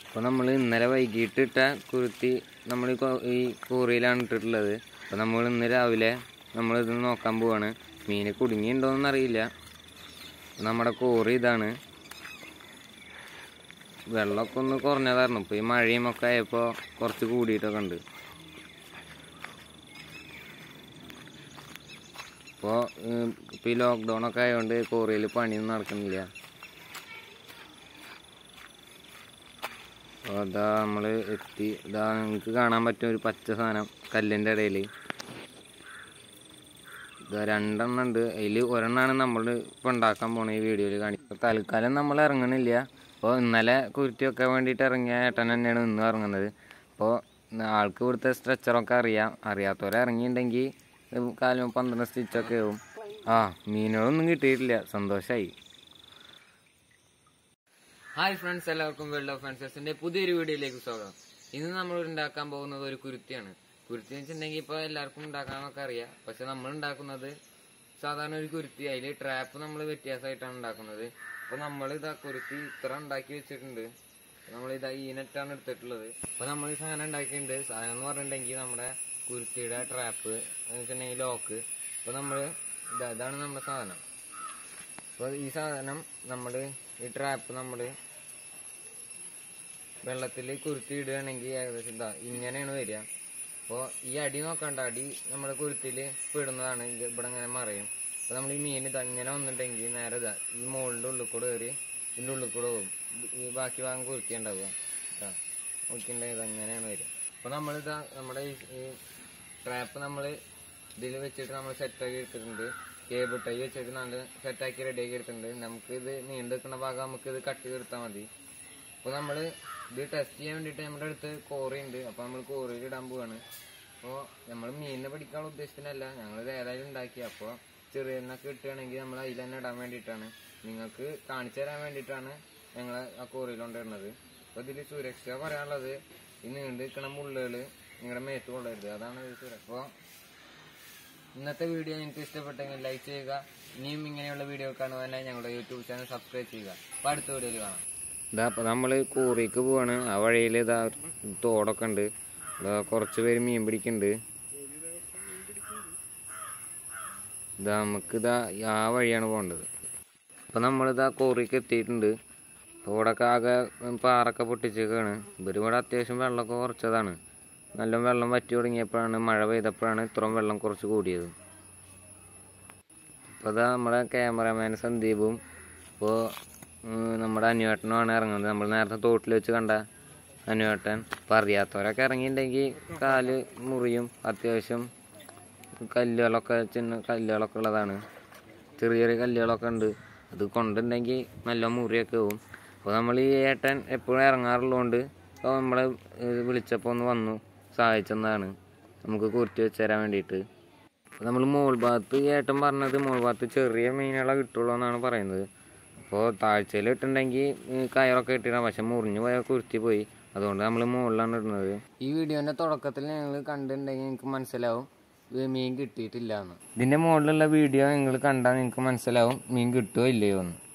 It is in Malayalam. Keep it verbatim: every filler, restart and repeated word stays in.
അപ്പോൾ നമ്മൾ ഇന്നലെ വൈകിട്ട് ഇട്ട കുരുത്തി നമ്മൾ ഈ കൂറിയിലാണ് ഇട്ടിട്ടുള്ളത്. അപ്പോൾ നമ്മൾ ഇന്ന് രാവിലെ നമ്മളിത് നോക്കാൻ പോവാണ്. മീൻ കുടുങ്ങിയിട്ടുണ്ടോയെന്ന് അറിയില്ല. നമ്മുടെ കൂറി ഇതാണ്. വെള്ളമൊക്കെ ഒന്ന് കുറഞ്ഞതായിരുന്നു. ഇപ്പോൾ ഈ മഴയും ഒക്കെ ആയപ്പോൾ കുറച്ച് കൂടിയിട്ടൊക്കെ ഉണ്ട്. ഇപ്പോൾ ഇപ്പോൾ ഈ ലോക്ക്ഡൗണൊക്കെ ആയതുകൊണ്ട് കോറിയിൽ പണിയൊന്നും നടക്കുന്നില്ല. അപ്പോൾ അതാ നമ്മൾ എത്തി. ഇതാ നിങ്ങൾക്ക് കാണാൻ പറ്റും ഒരു പച്ച സാധനം കല്ലിൻ്റെ ഇടയിൽ. ഇതാ രണ്ടെണ്ണം ഉണ്ട്. അതിൽ ഒരെണ്ണമാണ് നമ്മൾ ഇപ്പോൾ ഉണ്ടാക്കാൻ പോണ ഈ വീഡിയോയിൽ കാണിക്കുക. തൽക്കാലം നമ്മൾ ഇറങ്ങണില്ല. അപ്പോൾ ഇന്നലെ കുരുത്തി വെക്കാൻ വേണ്ടിയിട്ട് ഇറങ്ങിയ ഏട്ടൻ തന്നെയാണ് ഇന്നും ഇറങ്ങുന്നത്. അപ്പോൾ ആൾക്ക് ഇവിടുത്തെ സ്ട്രെച്ചറൊക്കെ അറിയാം. അറിയാത്തവരെ ഇറങ്ങിയിട്ടുണ്ടെങ്കിൽ കാലം പന്ത്രണ്ട് സ്റ്റിച്ചൊക്കെ ആവും. ആ മീനുകളൊന്നും കിട്ടിയിട്ടില്ല. സന്തോഷമായി. ഹായ് ഫ്രണ്ട്സ്, എല്ലാവർക്കും വേൾഡ് ഓഫ് ഫാൻസസിന്റെ പുതിയൊരു വീഡിയോയിലേക്ക് സ്വാഗതം. ഇന്ന് നമ്മൾ ഉണ്ടാക്കാൻ പോകുന്നത് ഒരു കുരുത്തിയാണ്. കുരുത്തി എന്ന് വെച്ചിട്ടുണ്ടെങ്കിൽ ഇപ്പോൾ എല്ലാവർക്കും ഉണ്ടാക്കാനൊക്കെ അറിയാം. പക്ഷെ നമ്മൾ ഉണ്ടാക്കുന്നത് സാധാരണ ഒരു കുരുത്തി. അതിൽ ട്രാപ്പ് നമ്മൾ വ്യത്യാസമായിട്ടാണ് ഉണ്ടാക്കുന്നത്. അപ്പോൾ നമ്മൾ ഇതാ കുരുത്തി ഇത്ര ഉണ്ടാക്കി വെച്ചിട്ടുണ്ട്. നമ്മൾ ഇതാ ഈ നെറ്റാണ് എടുത്തിട്ടുള്ളത്. അപ്പോൾ നമ്മൾ ഈ സാധനം ഉണ്ടാക്കിയിട്ടുണ്ട്. സാധനം എന്ന് പറഞ്ഞിട്ടുണ്ടെങ്കിൽ നമ്മുടെ കുരുത്തിയുടെ ട്രാപ്പ് എന്ന് വെച്ചിട്ടുണ്ടെങ്കിൽ ലോക്ക്. അപ്പോൾ നമ്മൾ ഇതാ ഇതാണ് നമ്മുടെ സാധനം. അപ്പോൾ ഈ സാധനം നമ്മൾ ഈ ട്രാപ്പ് നമ്മൾ വെള്ളത്തിൽ കുരുത്തി ഇടുകയാണെങ്കിൽ ഏകദേശം ഇതാ ഇങ്ങനെയാണ് വരിക. അപ്പോൾ ഈ അടി നോക്കണ്ട, അടി നമ്മുടെ കുരുത്തിയിൽ പെടുന്നതാണ്. ഇവിടെ ഇങ്ങനെ മറയും. അപ്പോൾ നമ്മൾ ഈ മീൻ ഇതാ ഇങ്ങനെ വന്നിട്ടുണ്ടെങ്കിൽ നേരെ ഇതാ ഈ മുകളിൻ്റെ ഉള്ളിൽ കൂടെ കയറി ഇതിൻ്റെ ഉള്ളിൽ കൂടെ പോകും. ഈ ബാക്കി ഭാഗം കുരുത്തി ഉണ്ടാവുക ഇതാ നോക്കിയിട്ടുണ്ടെങ്കിൽ ഇത് അങ്ങനെയാണ് വരിക. അപ്പോൾ നമ്മളിതാ നമ്മുടെ ഈ ട്രാപ്പ് നമ്മൾ ഇതിൽ വെച്ചിട്ട് നമ്മൾ സെറ്റാക്കി എടുത്തിട്ടുണ്ട്. കേബിൾ ടൈ വെച്ചിട്ട് നല്ല സെറ്റാക്കി റെഡിയാക്കി എടുത്തിട്ടുണ്ട്. നമുക്ക് ഇത് നീണ്ടു നിൽക്കുന്ന ഭാഗം നമുക്ക് ഇത് കട്ട് ചെയ്തെടുത്താൽ മതി. അപ്പോൾ നമ്മൾ ഇത് ടെസ്റ്റ് ചെയ്യാൻ വേണ്ടിയിട്ട് നമ്മുടെ അടുത്ത് കോറി ഉണ്ട്. അപ്പോൾ നമ്മൾ കോറിയിൽ ഇടാൻ പോവാണ്. അപ്പോൾ നമ്മൾ മീനിനെ പിടിക്കാനുള്ള ഉദ്ദേശത്തിനല്ല, ഞങ്ങളിത് ഏതായാലും ഉണ്ടാക്കി. അപ്പോൾ ചെറിയെണ്ണൊക്കെ കിട്ടുകയാണെങ്കിൽ നമ്മൾ അതിൽ തന്നെ ഇടാൻ വേണ്ടിയിട്ടാണ്, നിങ്ങൾക്ക് കാണിച്ചു തരാൻ വേണ്ടിയിട്ടാണ് ഞങ്ങൾ ആ കോറിയിൽ കൊണ്ടിടുന്നത്. അപ്പോൾ ഇതിൽ സുരക്ഷ പറയാനുള്ളത്, ഈ നീണ്ടു നിൽക്കുന്ന മുള്ളുകൾ നിങ്ങളുടെ മേത്ത് കൊള്ളരുത്, അതാണ് ഇത് സുരക്ഷ. അപ്പോൾ ഇന്നത്തെ വീഡിയോ നിങ്ങൾക്ക് ഇഷ്ടപ്പെട്ടെങ്കിൽ ലൈക്ക് ചെയ്യുക. ഇനിയും ഇങ്ങനെയുള്ള വീഡിയോ കാണുവാനായി ഞങ്ങളുടെ യൂട്യൂബ് ചാനൽ സബ്സ്ക്രൈബ് ചെയ്യുക. അപ്പോൾ അടുത്ത വീഡിയോയിൽ കാണാം. ഇതാ അപ്പോൾ നമ്മൾ കൂറിക്ക് പോവാണ്. ആ വഴിയിൽ ഇതാ തോടൊക്കെ ഉണ്ട്. ഇതാ കുറച്ച് പേര് മീൻ പിടിക്കുന്നുണ്ട്. ഇതാ നമുക്കിതാ ആ വഴിയാണ് പോകേണ്ടത്. അപ്പോൾ നമ്മളിതാ കോറിക്ക് എത്തിയിട്ടുണ്ട്. തോടൊക്കെ ആകെ പാറൊക്കെ പൊട്ടിച്ചേക്കാണ്. ഇവരിവിടെ അത്യാവശ്യം വെള്ളമൊക്കെ കുറച്ചതാണ്. നല്ല വെള്ളം വറ്റി തുടങ്ങിയപ്പോഴാണ്, മഴ പെയ്തപ്പോഴാണ് ഇത്രയും വെള്ളം കുറച്ച് കൂടിയത്. അപ്പോൾ അതാ നമ്മുടെ ക്യാമറമാൻ സന്ദീപും ഇപ്പോൾ നമ്മുടെ അനുവേട്ടനുമാണ് ഇറങ്ങുന്നത്. നമ്മൾ നേരത്തെ തോട്ടിൽ വെച്ച് കണ്ട അനുവേട്ടൻ. അപ്പോൾ അറിയാത്തവരൊക്കെ ഇറങ്ങിയിട്ടുണ്ടെങ്കിൽ കാല് മുറിയും. അത്യാവശ്യം കല്ലുകളൊക്കെ ചിന്ന കല്ലുകളൊക്കെ ഉള്ളതാണ്. ചെറിയ ചെറിയ കല്ലുകളൊക്കെ ഉണ്ട്. അത് കൊണ്ടുണ്ടെങ്കിൽ നല്ല മുറിയൊക്കെ ആവും. അപ്പോൾ നമ്മൾ ഈ ഏട്ടൻ എപ്പോഴും ഇറങ്ങാറുള്ളതുകൊണ്ട് അപ്പോൾ നമ്മളെ വിളിച്ചപ്പോൾ ഒന്ന് വന്നു സഹായിച്ചെന്നാണ് നമുക്ക് കുരുത്തി വെച്ച് തരാൻ വേണ്ടിയിട്ട്. അപ്പോൾ നമ്മൾ മോൾ ഭാഗത്ത് ഏട്ടൻ പറഞ്ഞത് മോൾ ഭാഗത്ത് ചെറിയ മീനുകളെ കിട്ടുള്ളൂ എന്നാണ് പറയുന്നത്. അപ്പോൾ താഴ്ചയിൽ ഇട്ടുണ്ടെങ്കിൽ കയറൊക്കെ ഇട്ടിടാം. പക്ഷെ മുറിഞ്ഞു പോയ കുരുത്തി പോയി. അതുകൊണ്ട് നമ്മൾ മുകളിലാണ് ഇടുന്നത്. ഈ വീഡിയോൻ്റെ തുടക്കത്തിൽ നിങ്ങൾ കണ്ടിട്ടുണ്ടെങ്കിൽ നിങ്ങൾക്ക് മനസ്സിലാവും മീൻ കിട്ടിയിട്ടില്ല എന്ന്. ഇതിൻ്റെ മുകളിലുള്ള വീഡിയോ നിങ്ങൾ കണ്ടാൽ നിങ്ങൾക്ക് മനസ്സിലാവും മീൻ കിട്ടുമോ ഇല്ലയോ എന്ന്.